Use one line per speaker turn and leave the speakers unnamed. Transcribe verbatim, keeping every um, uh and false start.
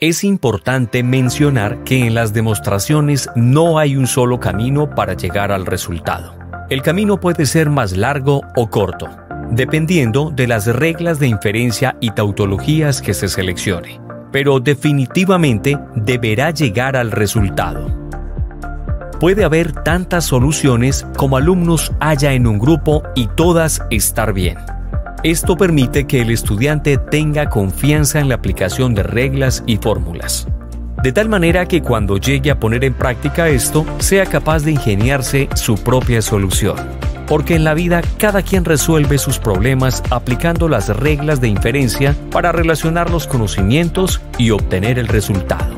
Es importante mencionar que en las demostraciones no hay un solo camino para llegar al resultado. El camino puede ser más largo o corto, dependiendo de las reglas de inferencia y tautologías que se seleccione, pero definitivamente deberá llegar al resultado. Puede haber tantas soluciones como alumnos haya en un grupo y todas estar bien. Esto permite que el estudiante tenga confianza en la aplicación de reglas y fórmulas, de tal manera que cuando llegue a poner en práctica esto, sea capaz de ingeniarse su propia solución. Porque en la vida cada quien resuelve sus problemas aplicando las reglas de inferencia para relacionar los conocimientos y obtener el resultado.